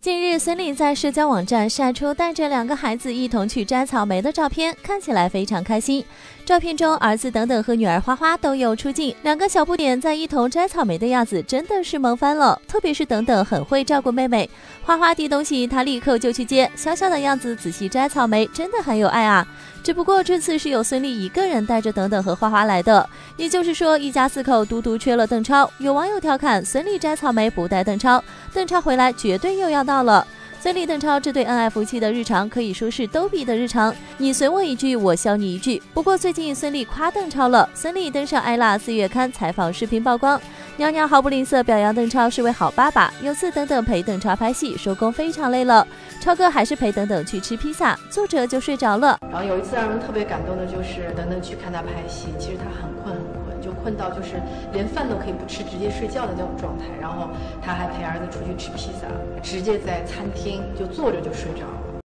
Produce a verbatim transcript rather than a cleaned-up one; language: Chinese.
近日，孙俪在社交网站晒出带着两个孩子一同去摘草莓的照片，看起来非常开心。照片中，儿子等等和女儿花花都有出镜，两个小不点在一同摘草莓的样子真的是萌翻了。特别是等等很会照顾妹妹，花花递东西，她立刻就去接，小小的样子仔细摘草莓，真的很有爱啊。只不过这次是有孙俪一个人带着等等和花花来的，也就是说一家四口独独缺了邓超。有网友调侃孙俪摘草莓不带邓超，邓超回来绝对又要到了。孙俪邓超这对恩爱夫妻的日常可以说是逗比的日常，你随我一句，我笑你一句。不过最近孙俪夸邓超了，孙俪登上艾拉四月刊采访视频曝光，娘娘毫不吝啬表扬邓超是位好爸爸。有次等等陪邓超拍戏，收工非常累了，超哥还是陪等等去吃披萨，坐着就睡着了。 然后有一次让人特别感动的就是等等去看他拍戏，其实他很困很困，就困到就是连饭都可以不吃，直接睡觉的那种状态。然后他还陪儿子出去吃披萨，直接在餐厅就坐着就睡着了。